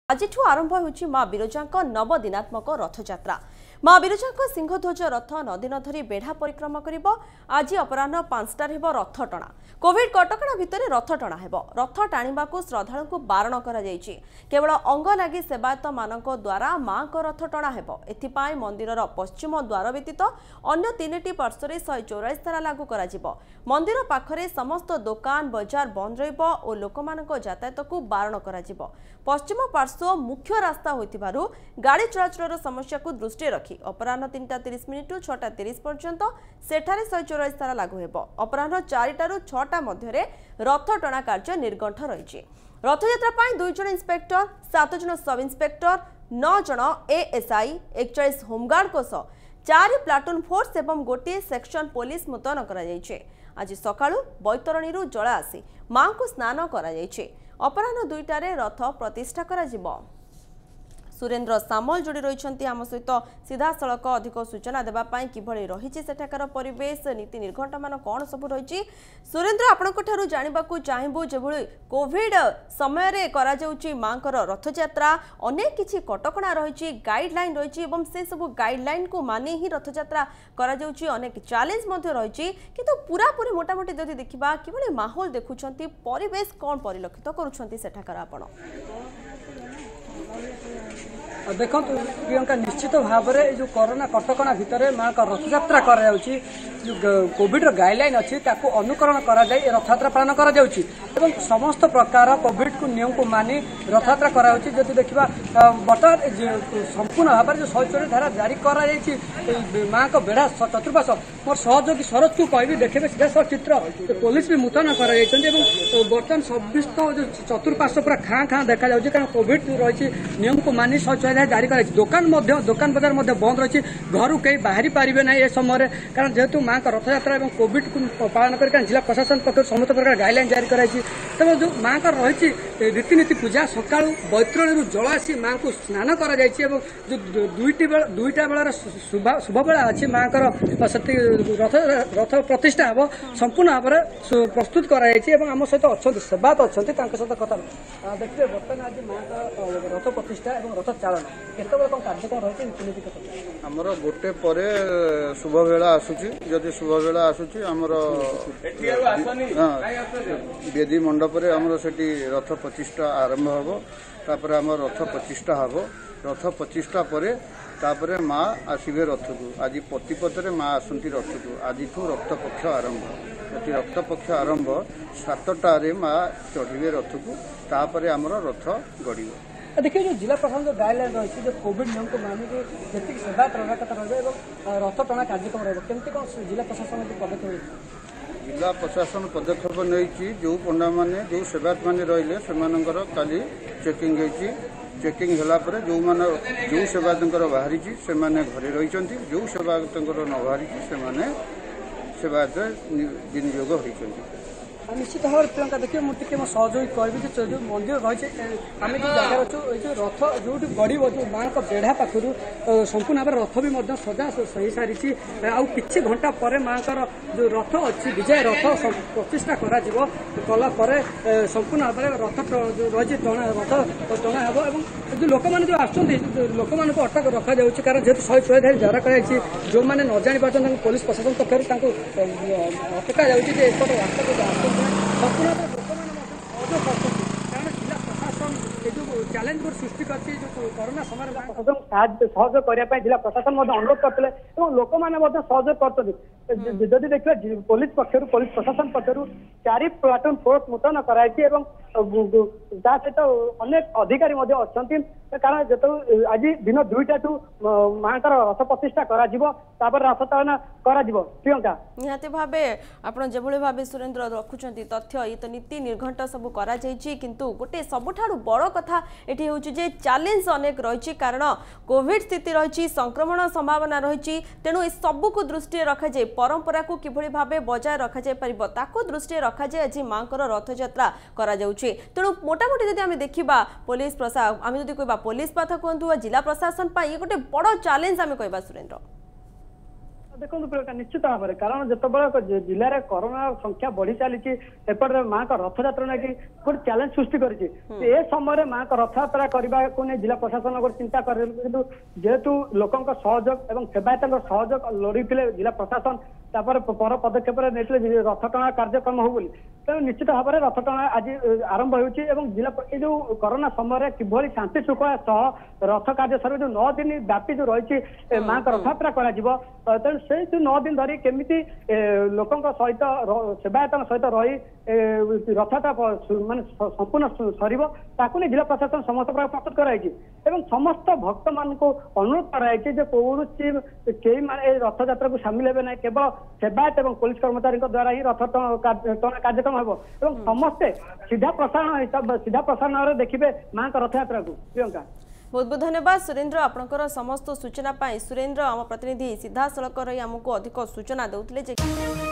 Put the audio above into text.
आज आरंभ होछि मां बिरजांक नवदिनात्मक रथयात्रा। मां बिरजांक सिंहध्वज रथ नदीन धरी बेढ़ा परिक्रमा करिबो। आज अपराह्न 5टार हेबो रथ टणा। कोविड कटकणा भितर रथ टणा हेबो। रथ टाणिबाकू श्रद्धाळुंकु बारण करा जायछि। केवल अंग लागि सेवायत मानक द्वारा मां को रथ टणा हेबो। एथिपाई मंदिरर पश्चिम द्वार व्यतीत अन्य 3टी पार्श्वरे 144 धारा लागू करा जिवो। मंदिर पाखरे समस्त दुकान बजार बंद रहिबो और लोकमानक यातायातकू बारण करा जिवो। पश्चिम पार्श्व मुख्य रास्ता होइतिबारु गाड़ी चलाचलर समस्या को दृष्टि रखी अपराह्न 3:30 रु 6:30 पर्यंत सेठारे 144 धारा लागू हेबो। अपराह्न 4 रु 6 मध्यरे रथ टणा कार्य निर्गंठ रहिछि। रथयात्रा पाई 2 जण इंस्पेक्टर, 7 जण सब इंस्पेक्टर, 9 जण एएसआई, 41 होमगार्ड को सह 4 प्लाटून फोर्स एवं गोटे सेक्शन पुलिस मुतयन करा जायछि। आज सकाळु बैतरणी रु जळा आसी मां को स्नान करा जायछि। अपराह्न 2टारे रथ प्रतिष्ठा करा जिवो। सुरेंद्र सामल जोड़ी रही आम सहित सीधा सड़क अधिक सूचना देवाई किभଳି रही सेठाकार परिवेश नीति निर्घंट मान कौन सब रही। सुरेंद्र आपण जानवा चाहबू जो कोविड समय मां रथयात्रा अनेक किसी कटकणा रही गाइडलाइन रही से सब गाइडलाइन को मानि ही रथयात्रा अनेक चैलेंज रही किंतु पूरापूरी मोटामोटी जदि देखा कि माहौल देखुं परिवेश कौन परिलक्षित करुछंती आपण देखो प्रियंका निश्चित भाव में जो कोरोना कटकणा भितर माँ का रथयात्रा कर कोविड गाइडलाइन अच्छी अनुकरण कर रथयात्रा पालन कर समस्त प्रकार कोविड को नियम को मानि रथयात्रा कर देखा बर्तमान संपूर्ण भाव में जो 144 धारा जारी कर माँ का बेढ़ा चतुर्पाश मोर सहयोगी शरद को कह देखे सीधा सब चित्र पुलिस भी मुतयन कर बर्तमान समस्त जो चतुर्पाश पूरा खाँ खाँ देखा कारण कोविड रही नियम को मानि 144 जारी कर दुकान बजार बंद रही घर कई बाहरी पारे ना ये समय कारण जेहेतु माँ का रथयात्रा और कोविड को पालन कर जिला प्रशासन पक्ष समस्त प्रकार गाइडलाइन जारी कराई तेज जो माँ का रही रीतिनीति पूजा सका बैतरणी जल आसी माँ को स्नान कर जो दुईटा बेलार शुभ बेला अच्छी माँ का रथ प्रतिष्ठा हम संपूर्ण भाव में प्रस्तुत करम सहित अच्छा सेवायत अच्छा सहित कथा देखिए बर्तमान आज माँ का रथ प्रतिष्ठा और रथ चालन केतबेले कौन कार्यक्रम रही रीतिनीति कथा आमर गोटे पर शुभ बेला आसूची जदि शुभ बेला आसूची आमर बेदी मंडप रे आमर सेठी रथ प्रतिष्ठा आरंभ हबो तापर आमर रथ प्रतिष्ठा हबो रथ प्रतिष्ठा परे तापर माँ आसबे रथ को आज पतिपथरे माँ आसती रथ को आज रक्त पक्ष आरंभ ये रक्त पक्ष आरंभ 7टारे माँ चढ़े रथ को तापर आमर रथ गड़ देखिए जो जिला प्रशासन जो गाइडलाइन रही जो कोविड नियम को मानिक जी सेवायत रहा कथा रहा रथ टणा कार्यक्रम रही कौन जिला प्रशासन पदक्षेप जिला प्रशासन पदक्षेप नहीं जो पंडा मैंने जो सेवायत मैंने रही से काली चेकिंग चेकिंग है जो मैंने जो सेवायत बाहरी से घरे रही जो सेवायत न बाहरी से सेवायत विनियोग होती निश्चित भाव में प्रियंका देखिए मुझे मो सहयोगी कहबी जो मंदिर रही आम जो जगह अच्छु ये रथ जो गड़ब जो माँ का बेढ़ा पाखर संपूर्ण भाव रथ भी सजा सही सारी कि घंटा पर माँ का जो रथ अच्छी विजय रथ प्रतिष्ठा कलापर संपूर्ण भाव में रथ जो रही रथ टणा हे जो लोक मैंने जो लोक मान अटक रखा जाऊँगी कारण जेहतु 144 जारी कराई जो मैंने न जानी पार्टी पुलिस प्रशासन पक्ष अटका जापर रास्ता संपूर्ण चैलेंज सृष्टि कर कोरोना समय सहयोग करने जिला प्रशासन अनुरोध करते लोक मैंने सहयोग कर जदि देखिए पुलिस पक्षर पुलिस प्रशासन पक्षर 4 प्लाटून फोर्स मुतयन कराई सहित अनेक अधिकारी अच्छा कारण जो आज दिन 2टाठू माँ का रथ प्रतिष्ठा कर रथ चालन कर प्रियंका निहाती भावे आप जो भाव सुरेंद्र रखुंट तथ्य ये तो नीति निर्घंट सब किंतु गोटे सबुठारु बड़ कथा ये हूँ चैलेंज अनेक रही कारण कोविड स्थिति रही संक्रमण संभावना रही तेणु ये सबू को दृष्टि रखाई परंपरा को किभली भाव बजाय रखा दृष्टि रखाई आज माँ को रथयात्रा करा तेणु मोटामोटी जब आम देखा पुलिस प्रशासन आम जब कह पुलिस पाथ कहतु जिला प्रशासन ये गोटे बड़ चैलेंज आम कह सुरेंद्र देखो निश्चित भाव में कारण जिते जिले में कोरोना संख्या बढ़ी चली एपटे माँ का रथयात्रा नहीं गोटे चैलेंज सृष्टि कर समय माँ का रथयात्रा करने को नहीं जिला प्रशासन गोटे चिंता कर जेहेतु लोकों सहयोग और सेवायत सहयोग लोड़ी जिला प्रशासन पर पदक्षेप नहीं रथ टणा कार्यक्रम हो तेणु निश्चित भाव में रथ टणा आज आरंभ होजिला जो कोरोना समय किभली शांति श्रृंखला सह रथ कार्य सर जो 9 दिन व्यापी जो रही माँ का रथयात्रा कर तेणु से जो 9 दिन धरी केमिति लोकों सहित सेवायत सहित रही रथयात्रा मान संपूर्ण सर ताकू जिला प्रशासन समस्त प्रकार प्रस्तुत कराई समस्त भक्त मान को अनुरोध कराई कौन कई रथयात्रा को सामिल हे ना केवल सेवायत और पुलिस कर्मचारी द्वारा ही रथ टणा कार्यक्रम हम समस्ते सीधा प्रसारण देखिए माँ का रथयात्रा को प्रियंका बहुत बहुत धन्यवाद सुरेंद्र आपंकर समस्त सूचना सुरेंद्र आम प्रतिनिधि सीधा सड़क रही आमको अधिक सूचना देउथिले जे